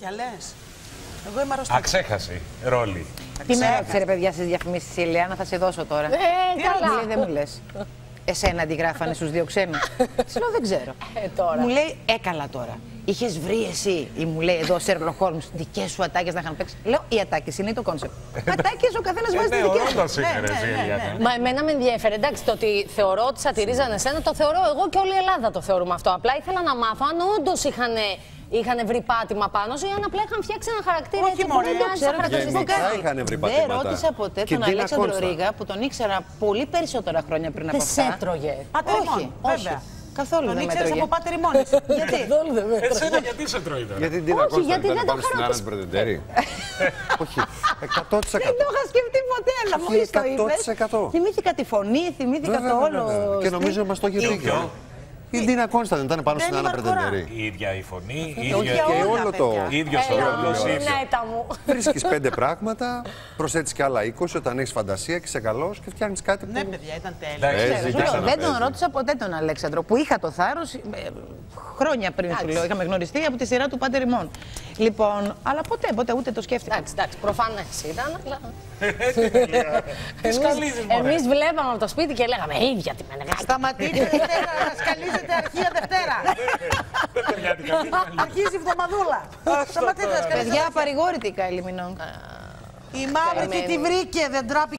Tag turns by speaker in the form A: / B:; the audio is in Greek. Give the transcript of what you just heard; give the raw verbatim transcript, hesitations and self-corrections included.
A: Τέτοια λες. Εγώ είμαι αρρωστή.
B: Αξέχαση. Ρόλη.
C: Τι με ρώτησε ρε παιδιά στις διαφημίσεις η Ηλιάνα, θα σε δώσω τώρα.
D: Ε, καλά.
C: Μου λέει, δεν μου λες. Εσένα αντιγράφανε στους δύο ξένους. Της λέω, δεν ξέρω.
D: Ε, τώρα.
C: Μου λέει, έκαλα τώρα. Είχες βρει εσύ, ή μου λέει εδώ ο Σέρλοκ Χόλμς, δικές σου ατάκες να είχαν παίξει. Λέω, οι ατάκες είναι το κόνσεπτ. Ατάκες ο καθένας βάζει τις δικές του.
B: Ναι, ναι, ναι.
D: Μα εμένα με ενδιαφέρει. Εντάξει, το ότι θεωρώ ότι σατυρίζανε εσένα, το θεωρώ εγώ και όλη η Ελλάδα το θεωρούμε αυτό. Απλά ήθελα να μάθω αν όντως είχαν. Είχαν βρει πάτημα πάνω σου ή αν απλά είχαν φτιάξει ένα χαρακτήρα.
A: Όχι
D: έτσι
A: μόνο,
D: που
A: δεν
D: μοιάζει
A: ξέρω
D: σαν
A: και
D: φανταστικό
A: γενικά
D: κάτι.
E: είχαν βρει
C: Δεν
E: πατήματα.
C: ρώτησα ποτέ
E: Και
C: τον
E: Ντίνα
C: Αλέξανδρο
E: Κόνστα.
C: Ρίγα που τον ήξερα πολύ περισσότερα χρόνια πριν από
D: Δεν
C: αυτά.
D: σε έτρωγε.
A: Πατεριμόν,
C: Όχι, όχι.
A: βέβαια.
C: Καθόλου
A: Τον
C: δεν με
A: ήξερες
C: έτρωγε.
A: από πατεριμόν. Γιατί.
D: Καθόλου δεν με έτρωγε.
B: Εσένα γιατί σε τρώει τώρα.
E: Γιατί την Ντίνα
D: Όχι,
E: Κόνστα
D: γιατί
E: ήταν
D: δεν το
E: πάνω στην
D: είχα
E: Άννα
D: ρωτήσει.
E: Πρετεντέρη. Όχι, εκατό τοις εκατό.
C: Δεν το είχα σκεφτεί ποτέ, αλλά
E: Όχι,
C: μόλις το
E: εκατό τοις εκατό.
C: είπες. Θυμήθηκα τη φωνή, θυμήθηκα
E: Βέβαια,
C: το
E: βέβαια,
C: όλο.
E: βέβαια. Και νομίζω μας το είχε πει.
B: Ποιο?
E: Η Ντίνα Κόνστα δεν ήταν πάνω
A: Δεν
E: στην Άννα
A: είμαι αρκορά.
E: Πρετεντέρη.
B: Η ίδια η φωνή, η
A: Όχι
B: ίδια.
A: για
E: Και
A: όλα,
E: όλο το.
A: παιδιά.
B: Ίδιος ο
D: Έλα,
B: ρόλος, ίδιο.
D: νέτα μου.
E: Βρίσκεις πέντε πράγματα, προσθέτεις και άλλα είκοσι όταν έχεις φαντασία και είσαι καλός και φτιάχνεις κάτι που.
A: Ναι, παιδιά, ήταν τέλειο.
B: Εντάξει,
E: Ε,
C: Σου
E: ζήτησα
C: λέω,
E: να
C: δεν τον
E: παίζει.
C: ρώτησα ποτέ τον Αλέξανδρο που είχα το θάρρος ε, χρόνια πριν σου λέω. Είχαμε γνωριστεί από τη σειρά του Πάτερ Ημών. Λοιπόν, αλλά ποτέ, ποτέ ούτε το σκέφτηκα.
D: Εντάξει, εντάξει, προφανές ήταν, αλλά.
B: Τι σκαλίζεις, μωρέ.
D: Εμείς βλέπαμε από το σπίτι και λέγαμε «Ε, ίδια τη Μενεγάκη».
A: Σταματήστε Δευτέρα, να σκαλίζετε αρχεία Δευτέρα. Αρχίζει η εβδομαδούλα. Σταματήστε να σκαλίζετε.
C: Παιδιά, παρηγόρητη η Κάιλι Μινόγκ.
A: Η μαύρη τι τη βρήκε, δεν τράπηκε.